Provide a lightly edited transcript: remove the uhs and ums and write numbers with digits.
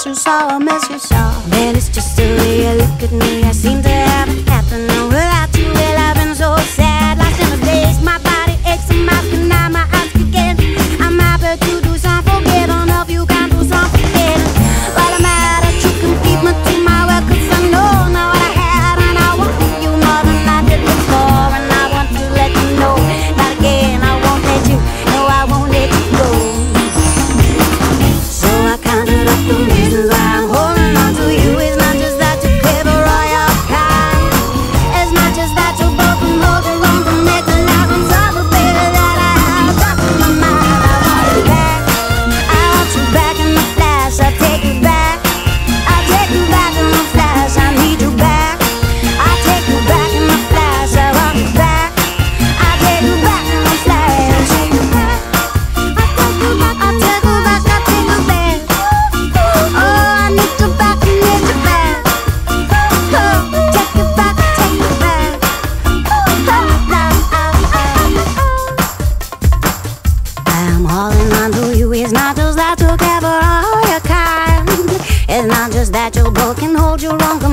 miss you so, I miss you so. Man, it's just the way you look at me. I seem to have it happening without you. Well, I've been so sad, lost in the days. My body aches and my skin, now my eyes begin. I'm happy to do some forgiving if you can do some forgetting. But I'm mad that you can keep me to my word, 'cause I know now what I had, and I want you more than I did before. And I want to let you know that again I won't let you, no, I won't let you go. So I counted up the reasons why I'm holding on to you. It's not just that you're clever or you're kind. It's not just that you're broken, hold your own to make the life unsolvable, baby, that I have got in my mind. I want you back, I want you back in the flash. I'll take you back, I'll take you back in the flash. I need you back, I'll take you back in the flash. I want you back, I'll take you back in the flash. Take you back, I'll take you back, I'll take you back, I'll take you back. Oh, I need you back, I need you back. Oh, take you back, take you back. I'm holding on to you. It's not just that you're clever or you're kind. It's not just that you're broken, hold your own.